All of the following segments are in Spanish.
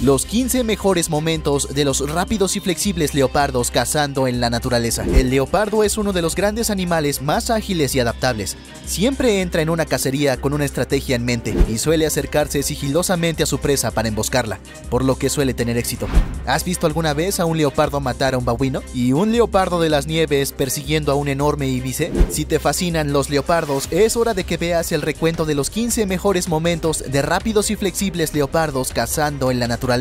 Los 15 mejores momentos de los rápidos y flexibles leopardos cazando en la naturaleza. El leopardo es uno de los grandes animales más ágiles y adaptables. Siempre entra en una cacería con una estrategia en mente y suele acercarse sigilosamente a su presa para emboscarla, por lo que suele tener éxito. ¿Has visto alguna vez a un leopardo matar a un babuino? ¿Y un leopardo de las nieves persiguiendo a un enorme ibis? Si te fascinan los leopardos, es hora de que veas el recuento de los 15 mejores momentos de rápidos y flexibles leopardos cazando en la naturaleza.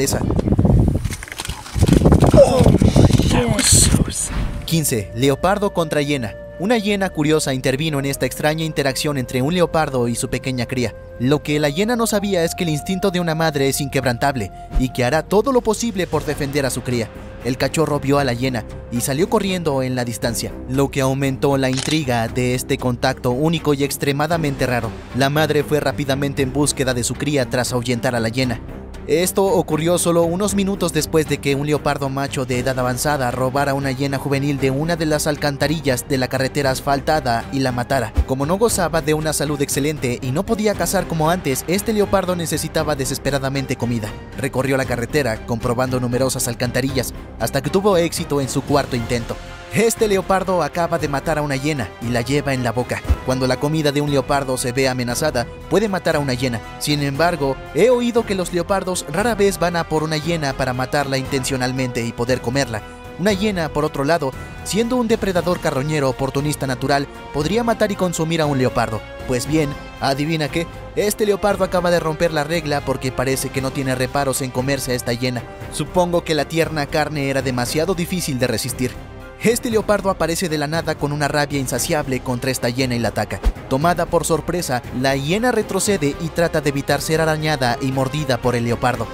15. Leopardo contra hiena. Una hiena curiosa intervino en esta extraña interacción entre un leopardo y su pequeña cría. Lo que la hiena no sabía es que el instinto de una madre es inquebrantable y que hará todo lo posible por defender a su cría. El cachorro vio a la hiena y salió corriendo en la distancia, lo que aumentó la intriga de este contacto único y extremadamente raro. La madre fue rápidamente en búsqueda de su cría tras ahuyentar a la hiena. Esto ocurrió solo unos minutos después de que un leopardo macho de edad avanzada robara una hiena juvenil de una de las alcantarillas de la carretera asfaltada y la matara. Como no gozaba de una salud excelente y no podía cazar como antes, este leopardo necesitaba desesperadamente comida. Recorrió la carretera, comprobando numerosas alcantarillas, hasta que tuvo éxito en su cuarto intento. Este leopardo acaba de matar a una hiena y la lleva en la boca. Cuando la comida de un leopardo se ve amenazada, puede matar a una hiena. Sin embargo, he oído que los leopardos rara vez van a por una hiena para matarla intencionalmente y poder comerla. Una hiena, por otro lado, siendo un depredador carroñero oportunista natural, podría matar y consumir a un leopardo. Pues bien, adivina qué, este leopardo acaba de romper la regla porque parece que no tiene reparos en comerse a esta hiena. Supongo que la tierna carne era demasiado difícil de resistir. Este leopardo aparece de la nada con una rabia insaciable contra esta hiena y la ataca. Tomada por sorpresa, la hiena retrocede y trata de evitar ser arañada y mordida por el leopardo.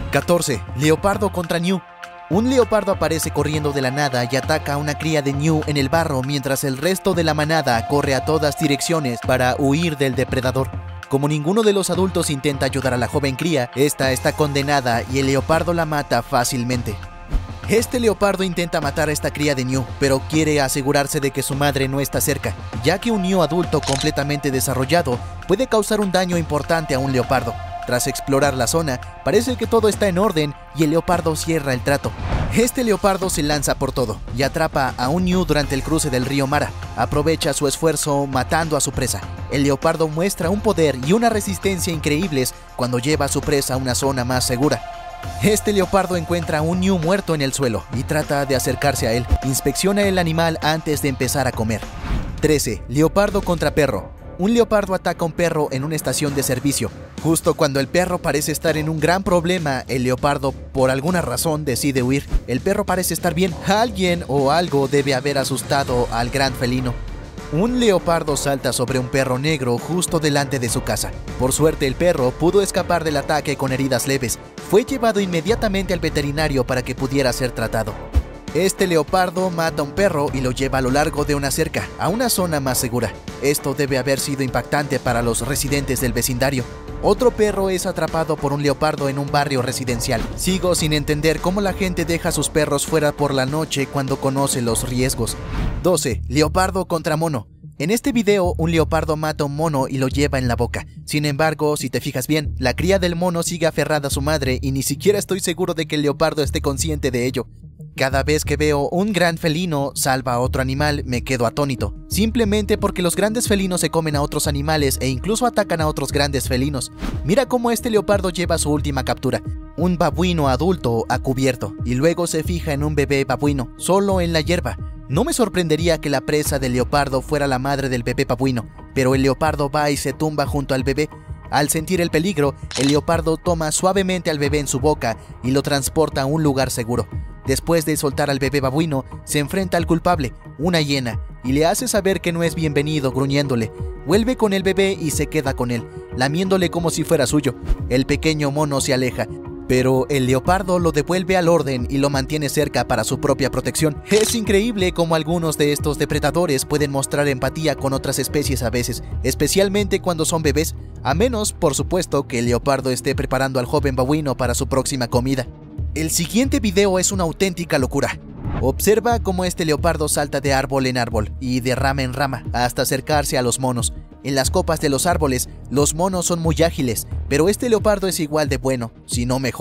14. Leopardo contra ñu. Un leopardo aparece corriendo de la nada y ataca a una cría de ñu en el barro mientras el resto de la manada corre a todas direcciones para huir del depredador. Como ninguno de los adultos intenta ayudar a la joven cría, esta está condenada y el leopardo la mata fácilmente. Este leopardo intenta matar a esta cría de ñu, pero quiere asegurarse de que su madre no está cerca, ya que un ñu adulto completamente desarrollado puede causar un daño importante a un leopardo. Tras explorar la zona, parece que todo está en orden y el leopardo cierra el trato. Este leopardo se lanza por todo y atrapa a un ñu durante el cruce del río Mara. Aprovecha su esfuerzo matando a su presa. El leopardo muestra un poder y una resistencia increíbles cuando lleva a su presa a una zona más segura. Este leopardo encuentra a un ñu muerto en el suelo y trata de acercarse a él. Inspecciona el animal antes de empezar a comer. 13. Leopardo contra perro. Un leopardo ataca a un perro en una estación de servicio. Justo cuando el perro parece estar en un gran problema, el leopardo, por alguna razón, decide huir. El perro parece estar bien. Alguien o algo debe haber asustado al gran felino. Un leopardo salta sobre un perro negro justo delante de su casa. Por suerte, el perro pudo escapar del ataque con heridas leves. Fue llevado inmediatamente al veterinario para que pudiera ser tratado. Este leopardo mata a un perro y lo lleva a lo largo de una cerca, a una zona más segura. Esto debe haber sido impactante para los residentes del vecindario. Otro perro es atrapado por un leopardo en un barrio residencial. Sigo sin entender cómo la gente deja a sus perros fuera por la noche cuando conoce los riesgos. 12. Leopardo contra mono. En este video, un leopardo mata a un mono y lo lleva en la boca. Sin embargo, si te fijas bien, la cría del mono sigue aferrada a su madre y ni siquiera estoy seguro de que el leopardo esté consciente de ello. Cada vez que veo un gran felino salva a otro animal, me quedo atónito. Simplemente porque los grandes felinos se comen a otros animales e incluso atacan a otros grandes felinos. Mira cómo este leopardo lleva su última captura, un babuino adulto a cubierto, y luego se fija en un bebé babuino, solo en la hierba. No me sorprendería que la presa del leopardo fuera la madre del bebé babuino, pero el leopardo va y se tumba junto al bebé. Al sentir el peligro, el leopardo toma suavemente al bebé en su boca y lo transporta a un lugar seguro. Después de soltar al bebé babuino, se enfrenta al culpable, una hiena, y le hace saber que no es bienvenido gruñéndole. Vuelve con el bebé y se queda con él, lamiéndole como si fuera suyo. El pequeño mono se aleja, pero el leopardo lo devuelve al orden y lo mantiene cerca para su propia protección. Es increíble cómo algunos de estos depredadores pueden mostrar empatía con otras especies a veces, especialmente cuando son bebés, a menos, por supuesto, que el leopardo esté preparando al joven babuino para su próxima comida. El siguiente video es una auténtica locura. Observa cómo este leopardo salta de árbol en árbol y de rama en rama hasta acercarse a los monos. En las copas de los árboles, los monos son muy ágiles, pero este leopardo es igual de bueno, si no mejor.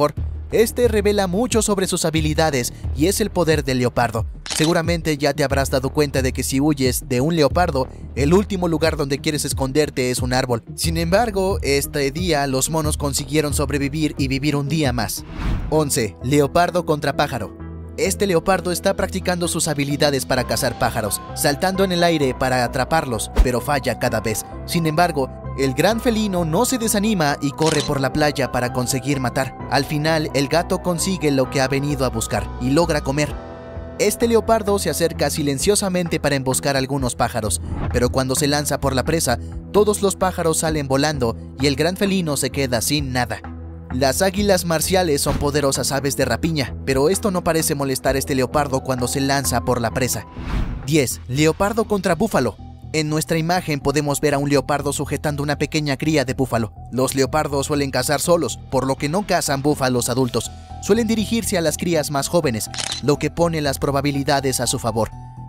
Este revela mucho sobre sus habilidades y es el poder del leopardo. Seguramente ya te habrás dado cuenta de que si huyes de un leopardo, el último lugar donde quieres esconderte es un árbol. Sin embargo, este día los monos consiguieron sobrevivir y vivir un día más. 11. Leopardo contra pájaro. Este leopardo está practicando sus habilidades para cazar pájaros, saltando en el aire para atraparlos, pero falla cada vez. Sin embargo, el gran felino no se desanima y corre por la playa para conseguir matar. Al final, el gato consigue lo que ha venido a buscar y logra comer. Este leopardo se acerca silenciosamente para emboscar algunos pájaros, pero cuando se lanza por la presa, todos los pájaros salen volando y el gran felino se queda sin nada. Las águilas marciales son poderosas aves de rapiña, pero esto no parece molestar a este leopardo cuando se lanza por la presa. 10. Leopardo contra búfalo. En nuestra imagen podemos ver a un leopardo sujetando una pequeña cría de búfalo. Los leopardos suelen cazar solos, por lo que no cazan búfalos adultos. Suelen dirigirse a las crías más jóvenes, lo que pone las probabilidades a su favor.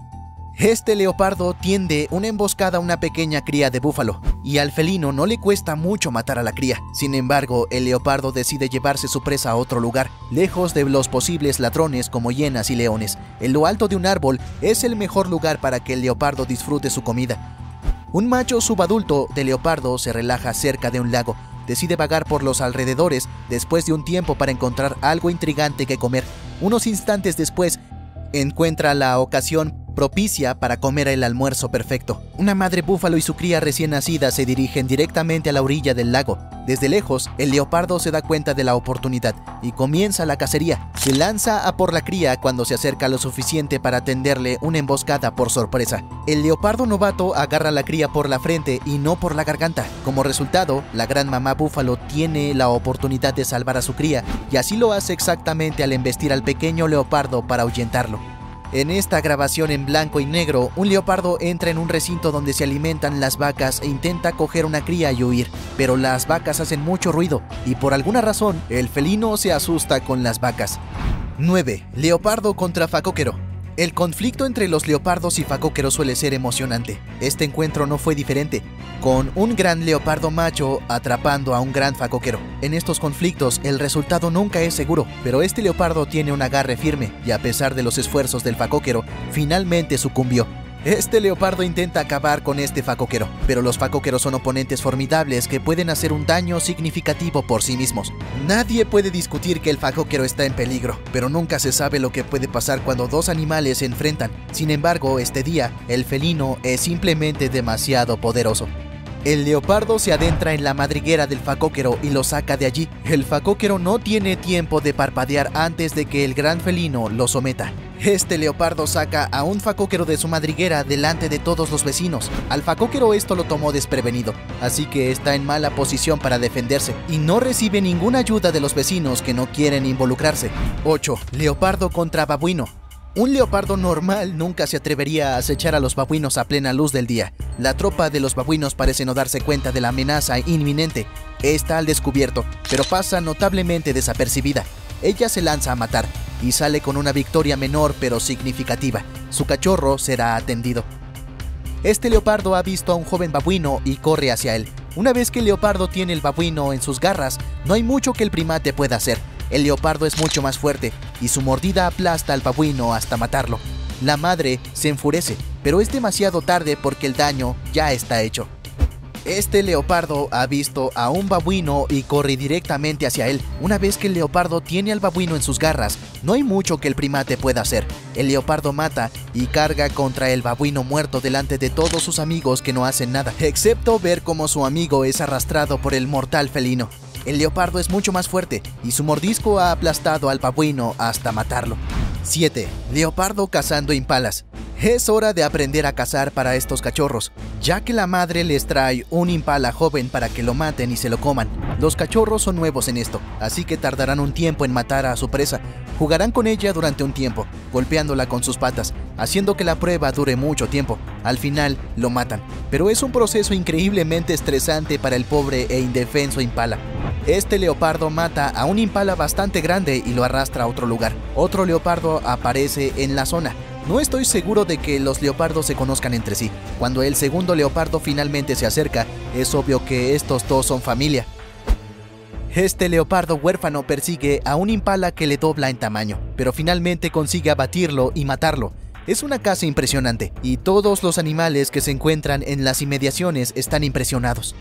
Este leopardo tiende una emboscada a una pequeña cría de búfalo, y al felino no le cuesta mucho matar a la cría. Sin embargo, el leopardo decide llevarse su presa a otro lugar, lejos de los posibles ladrones como hienas y leones. En lo alto de un árbol es el mejor lugar para que el leopardo disfrute su comida. Un macho subadulto de leopardo se relaja cerca de un lago. Decide vagar por los alrededores después de un tiempo para encontrar algo intrigante que comer. Unos instantes después, encuentra la ocasión propicia para comer el almuerzo perfecto. Una madre búfalo y su cría recién nacida se dirigen directamente a la orilla del lago. Desde lejos, el leopardo se da cuenta de la oportunidad y comienza la cacería. Se lanza a por la cría cuando se acerca lo suficiente para tenderle una emboscada por sorpresa. El leopardo novato agarra a la cría por la frente y no por la garganta. Como resultado, la gran mamá búfalo tiene la oportunidad de salvar a su cría y así lo hace exactamente al embestir al pequeño leopardo para ahuyentarlo. En esta grabación en blanco y negro, un leopardo entra en un recinto donde se alimentan las vacas e intenta coger una cría y huir, pero las vacas hacen mucho ruido y por alguna razón el felino se asusta con las vacas. 9. Leopardo contra facóquero. El conflicto entre los leopardos y facóqueros suele ser emocionante. Este encuentro no fue diferente, con un gran leopardo macho atrapando a un gran facóquero. En estos conflictos el resultado nunca es seguro, pero este leopardo tiene un agarre firme y a pesar de los esfuerzos del facóquero, finalmente sucumbió. Este leopardo intenta acabar con este facóquero, pero los facóqueros son oponentes formidables que pueden hacer un daño significativo por sí mismos. Nadie puede discutir que el facóquero está en peligro, pero nunca se sabe lo que puede pasar cuando dos animales se enfrentan. Sin embargo, este día, el felino es simplemente demasiado poderoso. El leopardo se adentra en la madriguera del facóquero y lo saca de allí. El facóquero no tiene tiempo de parpadear antes de que el gran felino lo someta. Este leopardo saca a un facóquero de su madriguera delante de todos los vecinos. Al facóquero esto lo tomó desprevenido, así que está en mala posición para defenderse y no recibe ninguna ayuda de los vecinos que no quieren involucrarse. 8. Leopardo contra babuino. Un leopardo normal nunca se atrevería a acechar a los babuinos a plena luz del día. La tropa de los babuinos parece no darse cuenta de la amenaza inminente. Está al descubierto, pero pasa notablemente desapercibida. Ella se lanza a matar y sale con una victoria menor pero significativa. Su cachorro será atendido. Este leopardo ha visto a un joven babuino y corre hacia él. Una vez que el leopardo tiene el babuino en sus garras, no hay mucho que el primate pueda hacer. El leopardo es mucho más fuerte y su mordida aplasta al babuino hasta matarlo. La madre se enfurece, pero es demasiado tarde porque el daño ya está hecho. Este leopardo ha visto a un babuino y corre directamente hacia él. Una vez que el leopardo tiene al babuino en sus garras, no hay mucho que el primate pueda hacer. El leopardo mata y carga contra el babuino muerto delante de todos sus amigos que no hacen nada, excepto ver cómo su amigo es arrastrado por el mortal felino. El leopardo es mucho más fuerte y su mordisco ha aplastado al babuino hasta matarlo. 7. Leopardo cazando impalas. Es hora de aprender a cazar para estos cachorros, ya que la madre les trae un impala joven para que lo maten y se lo coman. Los cachorros son nuevos en esto, así que tardarán un tiempo en matar a su presa. Jugarán con ella durante un tiempo, golpeándola con sus patas, haciendo que la prueba dure mucho tiempo. Al final, lo matan, pero es un proceso increíblemente estresante para el pobre e indefenso impala. Este leopardo mata a un impala bastante grande y lo arrastra a otro lugar. Otro leopardo aparece en la zona. No estoy seguro de que los leopardos se conozcan entre sí. Cuando el segundo leopardo finalmente se acerca, es obvio que estos dos son familia. Este leopardo huérfano persigue a un impala que le dobla en tamaño, pero finalmente consigue abatirlo y matarlo. Es una caza impresionante, y todos los animales que se encuentran en las inmediaciones están impresionados.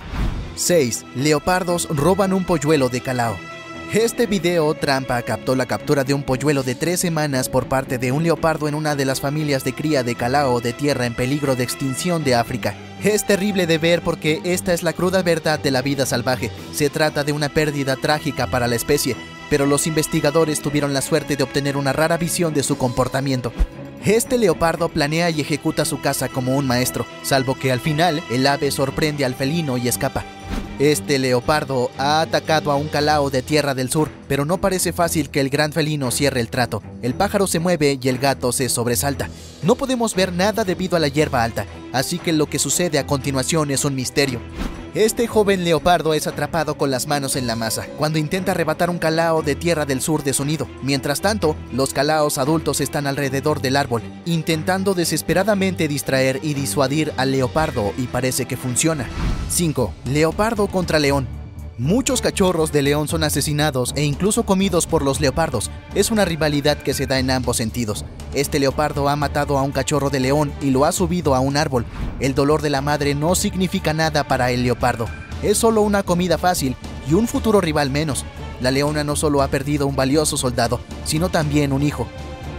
6. Leopardos roban un polluelo de Callao. Este video trampa captó la captura de un polluelo de 3 semanas por parte de un leopardo en una de las familias de cría de Callao de tierra en peligro de extinción de África. Es terrible de ver porque esta es la cruda verdad de la vida salvaje. Se trata de una pérdida trágica para la especie, pero los investigadores tuvieron la suerte de obtener una rara visión de su comportamiento. Este leopardo planea y ejecuta su caza como un maestro, salvo que al final el ave sorprende al felino y escapa. Este leopardo ha atacado a un Callao de Tierra del Sur, pero no parece fácil que el gran felino cierre el trato. El pájaro se mueve y el gato se sobresalta. No podemos ver nada debido a la hierba alta, así que lo que sucede a continuación es un misterio. Este joven leopardo es atrapado con las manos en la masa cuando intenta arrebatar un Callao de Tierra del Sur de su nido. Mientras tanto, los calaos adultos están alrededor del árbol, intentando desesperadamente distraer y disuadir al leopardo, y parece que funciona. 5. Leopardo contra león. Muchos cachorros de león son asesinados e incluso comidos por los leopardos. Es una rivalidad que se da en ambos sentidos. Este leopardo ha matado a un cachorro de león y lo ha subido a un árbol. El dolor de la madre no significa nada para el leopardo. Es solo una comida fácil y un futuro rival menos. La leona no solo ha perdido un valioso soldado, sino también un hijo.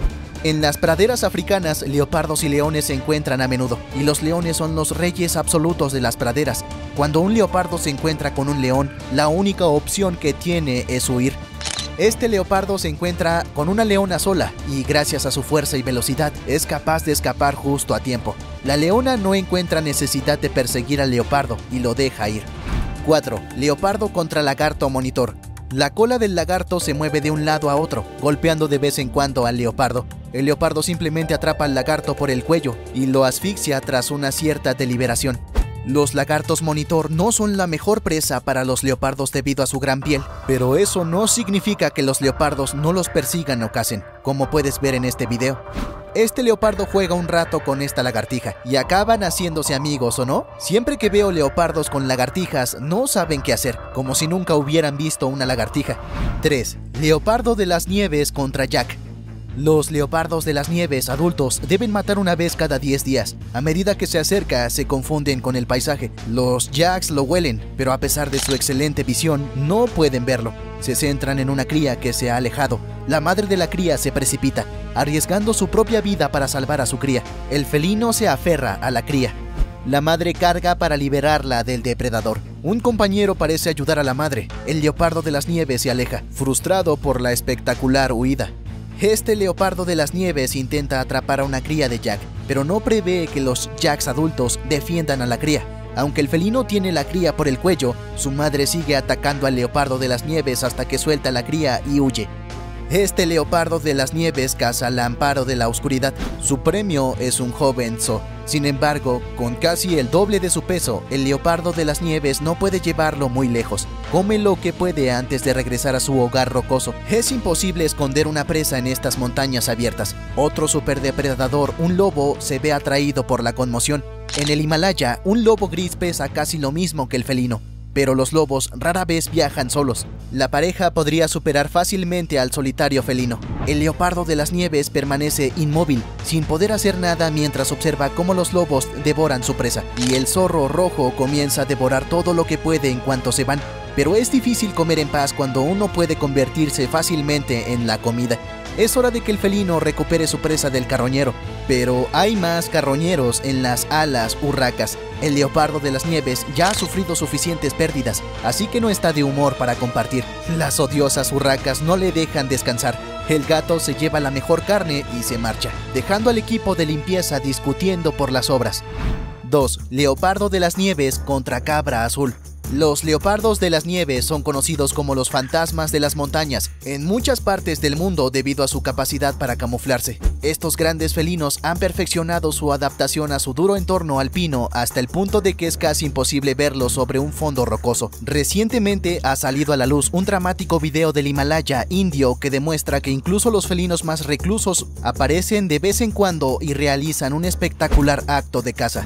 En las praderas africanas, leopardos y leones se encuentran a menudo, y los leones son los reyes absolutos de las praderas. Cuando un leopardo se encuentra con un león, la única opción que tiene es huir. Este leopardo se encuentra con una leona sola, y gracias a su fuerza y velocidad, es capaz de escapar justo a tiempo. La leona no encuentra necesidad de perseguir al leopardo, y lo deja ir. 4. Leopardo contra lagarto monitor. La cola del lagarto se mueve de un lado a otro, golpeando de vez en cuando al leopardo. El leopardo simplemente atrapa al lagarto por el cuello y lo asfixia tras una cierta deliberación. Los lagartos monitor no son la mejor presa para los leopardos debido a su gran piel, pero eso no significa que los leopardos no los persigan o cacen, como puedes ver en este video. Este leopardo juega un rato con esta lagartija y acaban haciéndose amigos, ¿o no? Siempre que veo leopardos con lagartijas, no saben qué hacer, como si nunca hubieran visto una lagartija. 3. Leopardo de las nieves contra Jack. Los leopardos de las nieves adultos deben matar una vez cada 10 días. A medida que se acerca, se confunden con el paisaje. Los Jacks lo huelen, pero a pesar de su excelente visión, no pueden verlo. Se centran en una cría que se ha alejado. La madre de la cría se precipita, arriesgando su propia vida para salvar a su cría. El felino se aferra a la cría. La madre carga para liberarla del depredador. Un compañero parece ayudar a la madre. El leopardo de las nieves se aleja, frustrado por la espectacular huida. Este leopardo de las nieves intenta atrapar a una cría de Jack, pero no prevé que los Jacks adultos defiendan a la cría. Aunque el felino tiene la cría por el cuello, su madre sigue atacando al leopardo de las nieves hasta que suelta la cría y huye. Este leopardo de las nieves caza al amparo de la oscuridad. Su premio es un joven zoo. Sin embargo, con casi el doble de su peso, el leopardo de las nieves no puede llevarlo muy lejos. Come lo que puede antes de regresar a su hogar rocoso. Es imposible esconder una presa en estas montañas abiertas. Otro superdepredador, un lobo, se ve atraído por la conmoción. En el Himalaya, un lobo gris pesa casi lo mismo que el felino. Pero los lobos rara vez viajan solos. La pareja podría superar fácilmente al solitario felino. El leopardo de las nieves permanece inmóvil, sin poder hacer nada mientras observa cómo los lobos devoran su presa. Y el zorro rojo comienza a devorar todo lo que puede en cuanto se van. Pero es difícil comer en paz cuando uno puede convertirse fácilmente en la comida. Es hora de que el felino recupere su presa del carroñero. Pero hay más carroñeros en las alas urracas. El leopardo de las nieves ya ha sufrido suficientes pérdidas, así que no está de humor para compartir. Las odiosas urracas no le dejan descansar. El gato se lleva la mejor carne y se marcha, dejando al equipo de limpieza discutiendo por las obras. 2. Leopardo de las nieves contra cabra azul. Los leopardos de las nieves son conocidos como los fantasmas de las montañas en muchas partes del mundo debido a su capacidad para camuflarse. Estos grandes felinos han perfeccionado su adaptación a su duro entorno alpino hasta el punto de que es casi imposible verlos sobre un fondo rocoso. Recientemente ha salido a la luz un dramático video del Himalaya indio que demuestra que incluso los felinos más reclusos aparecen de vez en cuando y realizan un espectacular acto de caza.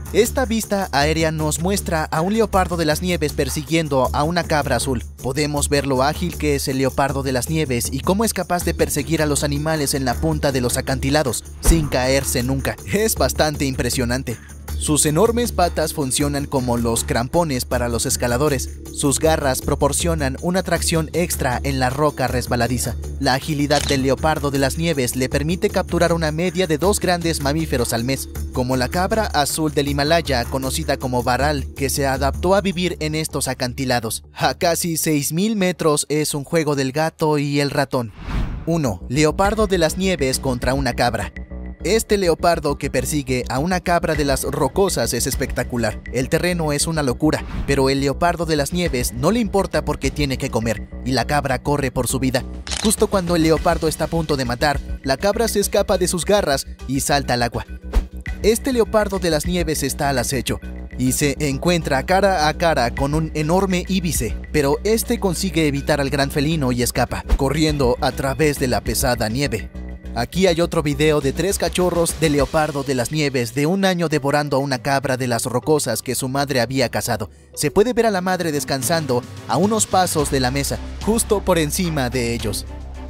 Esta vista aérea nos muestra a un leopardo de las nieves persiguiendo a una cabra azul. Podemos ver lo ágil que es el leopardo de las nieves y cómo es capaz de perseguir a los animales en la punta de los acantilados, sin caerse nunca. Es bastante impresionante. Sus enormes patas funcionan como los crampones para los escaladores. Sus garras proporcionan una tracción extra en la roca resbaladiza. La agilidad del leopardo de las nieves le permite capturar una media de 2 grandes mamíferos al mes, como la cabra azul del Himalaya, conocida como varal, que se adaptó a vivir en estos acantilados. A casi 6.000 metros es un juego del gato y el ratón. 1. Leopardo de las nieves contra una cabra. Este leopardo que persigue a una cabra de las rocosas es espectacular. El terreno es una locura, pero el leopardo de las nieves no le importa porque tiene que comer, y la cabra corre por su vida. Justo cuando el leopardo está a punto de matar, la cabra se escapa de sus garras y salta al agua. Este leopardo de las nieves está al acecho y se encuentra cara a cara con un enorme íbice, pero este consigue evitar al gran felino y escapa, corriendo a través de la pesada nieve. Aquí hay otro video de 3 cachorros de leopardo de las nieves de 1 año devorando a una cabra de las rocosas que su madre había cazado. Se puede ver a la madre descansando a unos pasos de la mesa, justo por encima de ellos.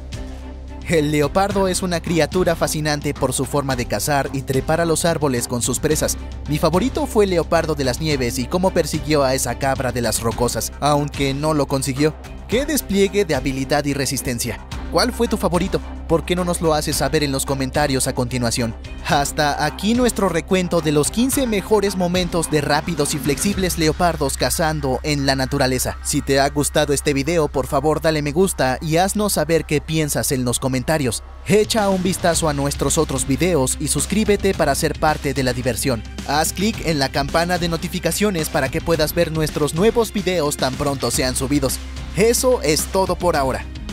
El leopardo es una criatura fascinante por su forma de cazar y trepar a los árboles con sus presas. Mi favorito fue el leopardo de las nieves y cómo persiguió a esa cabra de las rocosas, aunque no lo consiguió. ¡Qué despliegue de habilidad y resistencia! ¿Cuál fue tu favorito? ¿Por qué no nos lo haces saber en los comentarios a continuación? Hasta aquí nuestro recuento de los 15 mejores momentos de rápidos y flexibles leopardos cazando en la naturaleza. Si te ha gustado este video, por favor dale me gusta y haznos saber qué piensas en los comentarios. Echa un vistazo a nuestros otros videos y suscríbete para ser parte de la diversión. Haz clic en la campana de notificaciones para que puedas ver nuestros nuevos videos tan pronto sean subidos. Eso es todo por ahora.